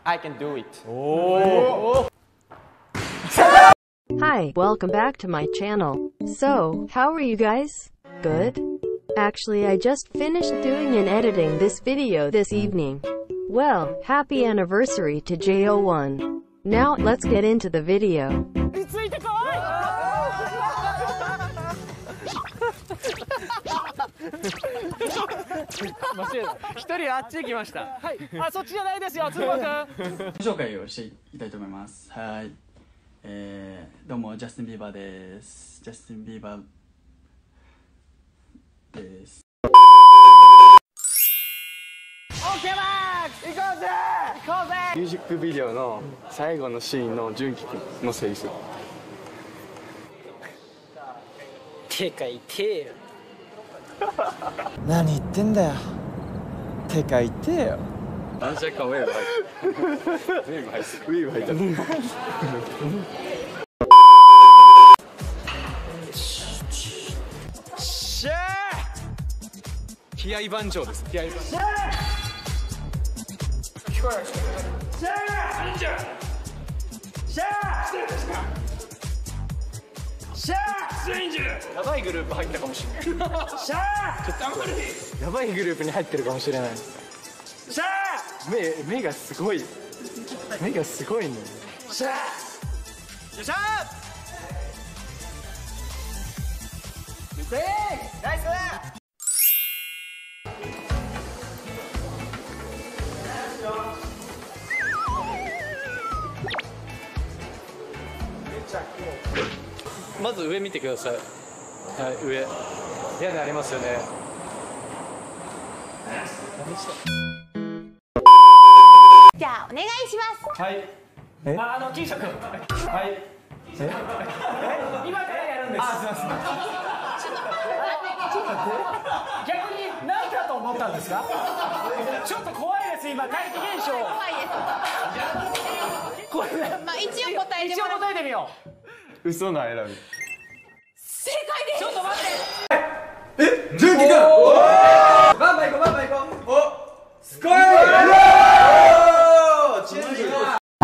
I can do it. Hi, welcome back to my channel. So, how are you guys? Good? Actually, I just finished doing and editing this video this evening. Well, happy anniversary to JO1. Now, let's get into the video. 一人あっち行きました。 はい、あ、そっちじゃないですよ、つぼくん。 紹介をしていきたいと思います。はい、どうもジャスティン・ビーバーです。ジャスティン・ビーバーです。 オッケーマックス、行こうぜ行こうぜ。 ミュージックビデオの最後のシーンの純喜くんのセリフ。 てかいてよ。 何言ってんだよ。てか言ってよ。 何社かウェーブ入ってる。ウェーブ入ってる。ウェーブ入ってる。しゃー。気合番長です。気合番長。聞こえる。しゃー。忍者。しゃー。失礼ですか。しゃー。スレンジ。やばいグループ入ったかもしれない。しゃー。ちょっと頑張れ。やばいグループに入ってるかもしれない。しゃー。目がすごい。目がすごいね。しゃー。よっしゃー。ナイス。まず上見てください。はい、上。屋根ありますよね。 じゃあお願いします。 はい。 あ、金色君。 はい。 今からやるんです。 あ、すみません。 逆に何かと思ったんですか。ちょっと怖いです、今、怪奇現象。 怖いです。 これ、 まあ一応答えて一応もらう。 答えてみよう。 嘘の選び。 正解です。 ちょっと待って。 純喜くん。バンバン行こう、バンバン行こう。お。すごい。チェンジ。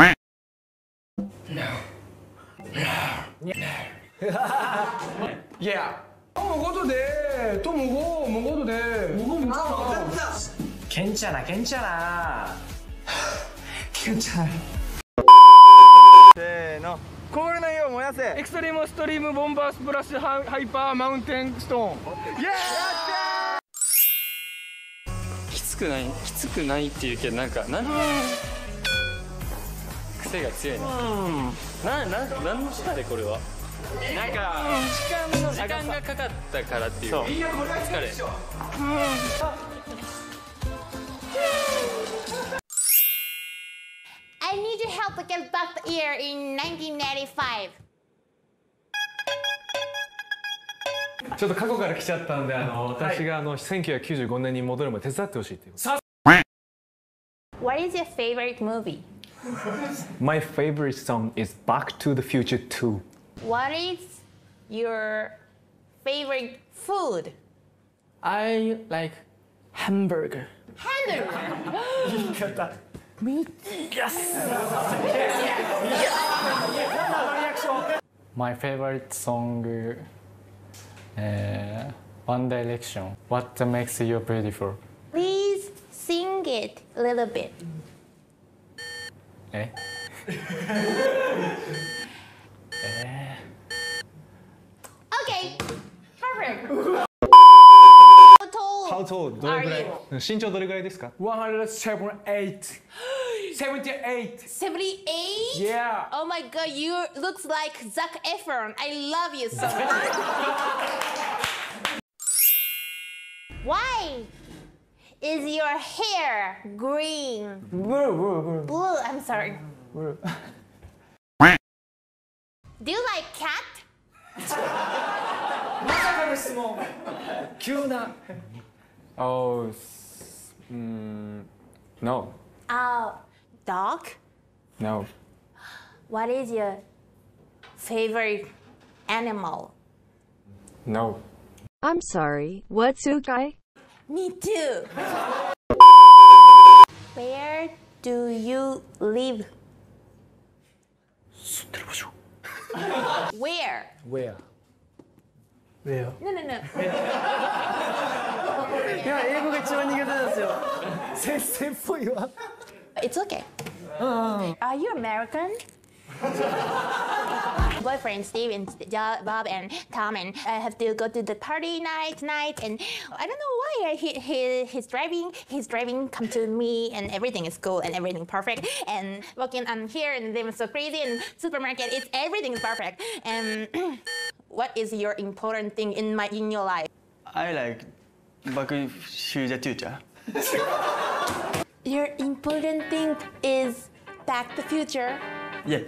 いや。 먹어도 돼. 또 먹어도 돼. 괜찮아. 괜찮아. せーの。氷の火を燃やせ。 エクストリームストリームボンバースプラスハイパーマウンテンストーン。 イエきつくないっていうけどなん癖が強いな。なんの下でこれは。なんか時間がかかったからっていう。疲れ。 I need your help to get back the year in 1995. ちょっと過去から来ちゃったんで、私が1995年に戻るまで手伝ってほしいっていう。 What is your favorite movie? My favorite song is Back to the Future 2. What is your favorite food? I like hamburger. Hamburger. My favorite song, One Direction. What makes you beautiful? Please sing it a little bit. え Okay. Perfect. How tall? どれぐらい？身長どれぐらいですか 178. 78. 78? Yeah. Oh my god, you looks like Zac Efron. I love you so much. Why is your hair green? Blue, I'm sorry. Do you like cat? まさかの質問。急な。 Oh, no. Oh, dog? No. What is your favorite animal? No. I'm sorry, what, Tsukai? Me too. Where do you live? 住んでる場所。 Where? Where? No, no, no. いや英語が一番苦手なんですよ。 先生っぽいわ。 It's okay. Are you American? Boyfriend Steve and Bob and Tom and I have to go to the party night tonight and I don't know why he's driving come to me and everything is cool and everything perfect and walking on here and they were so crazy and supermarket it's everything is perfect and what is your important thing in your life? I like Back to the Future. Your important thing is Back to the Future. Yeah.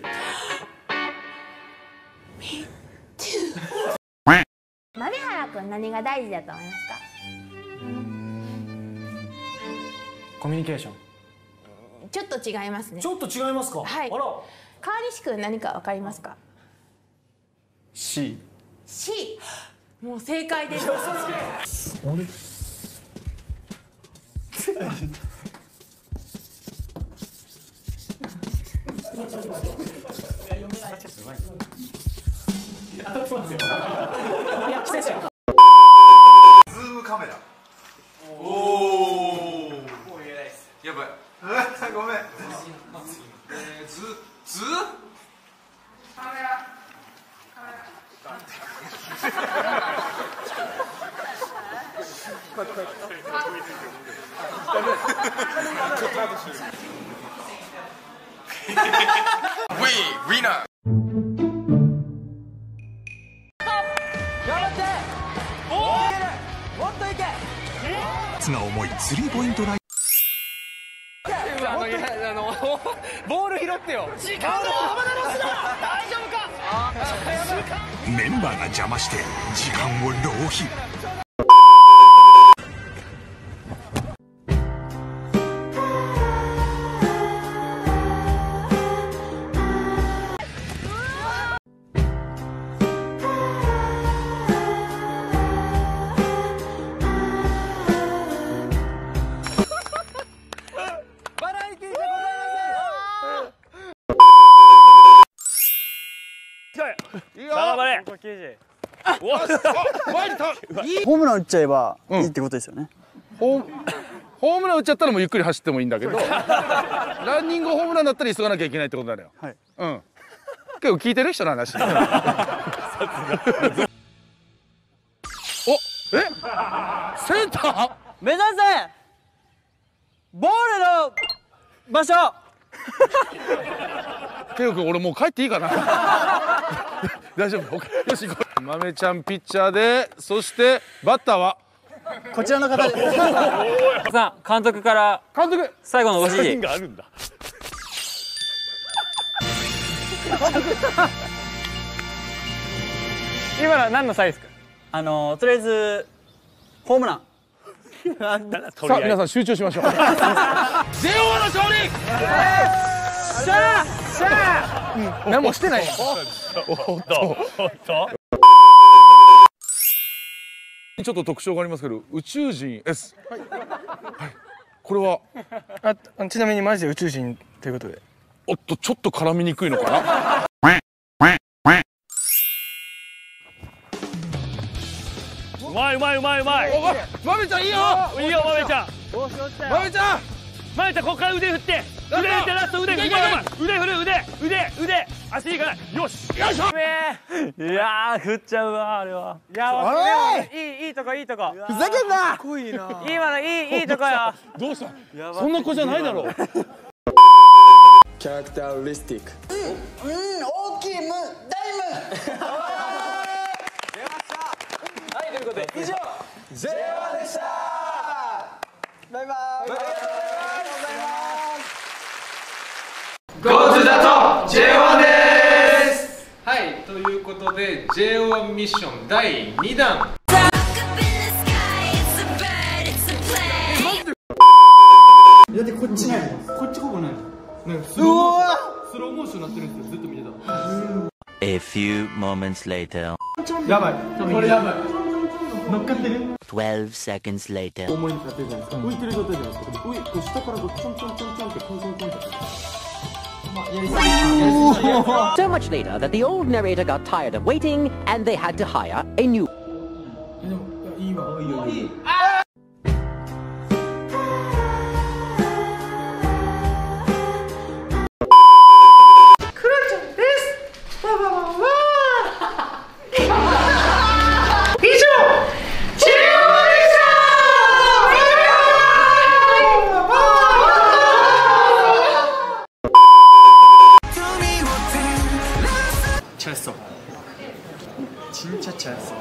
Me too. 豆原くん何が大事だと思いますか？ コミュニケーション。 ちょっと違いますね。 ちょっと違いますか。 はい。 あら。 川西くん何かわかりますか？ C. C。もう正解です。 あれ。 ズームカメラ。おお。やばい。ごめん。ズカメラ。We winner. が重いスリーポイントライン。 ボール拾ってよ。時間の浜田の砂大丈夫か。 メンバーが邪魔して時間を浪費。 ホームラン打っちゃえばいいってことですよね。 ホームラン打っちゃったらもうゆっくり走ってもいいんだけどランニングホームランだったら急がなきゃいけないってことなのよ。はい、うん、結構聞いてる人の話。おえセンター目指せボールの場所。 ケイ君俺もう帰っていいかな。大丈夫。よし行こう。豆ちゃんピッチャーで、そしてバッターはこちらの方です。 さあ監督から最後のご指示があるんだ。 今のは何のサイズですか？ とりあえずホームラン。 さあ皆さん集中しましょう。JO1の勝利。しゃあしゃあ。何もしてない。おっと。ちょっと特徴がありますけど、宇宙人 S。はい。これはちなみにマジで宇宙人ということで。 おっとちょっと絡みにくいのかな。 うまい。 豆ちゃんいいよ。 いいよ豆ちゃん。 豆ちゃん。 豆ちゃんここから腕振って。ラスト腕振る足いいからよしよいしょ。いや振っちゃうわあれは。いやいいとこふざけんな。かっこいいな。 今のいいとこよ。 どうした。そんな子じゃないだろう。 キャラクターリスティック。 大きいム大ム。 出ました。はいということで以上 JO1 でした。バイバイ。ありがとうございます。 Go to the top! J1 です。 はい、ということで J1 ミッション第2弾。 だってこっちないの。こっちここないの。 スローモーションになってるんですよ。ずっと見てた。 A few moments later. やばい。これやばい。 乗っかってる。 12 seconds later. 重いに立ってるじゃないですか。浮いてる状態じゃないですか。上、こう下からこうちょんちょんちょんちょんってコンコンコンって。 So much later that the old narrator got tired of waiting and they had to hire a new. いいわ。いいよ。いい。 잘했어. 진짜 잘했어.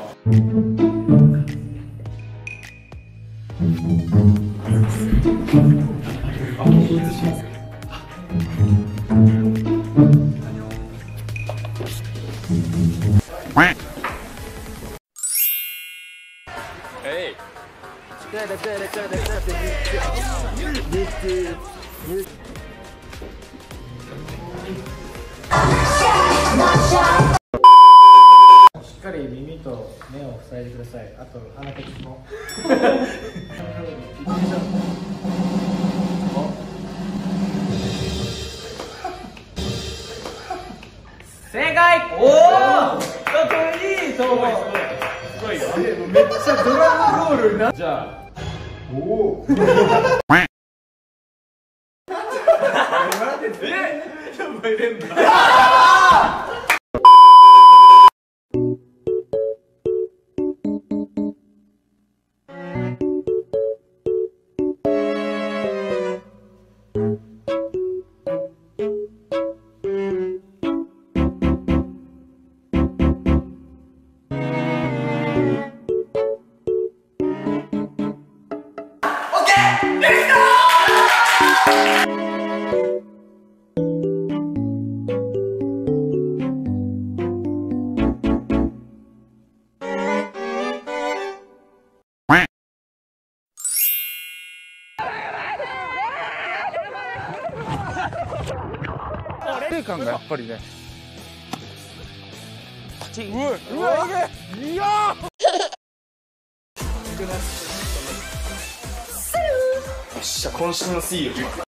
에이. しっかり耳と目を塞いでください。あと鼻と口も。正解。おお。これいいと思う。すごいよ。めっちゃドラムロールな。じゃあ。おお。え？でも入れんだ。感がやっぱりね。うわ、いやよっしゃ、渾身のシール。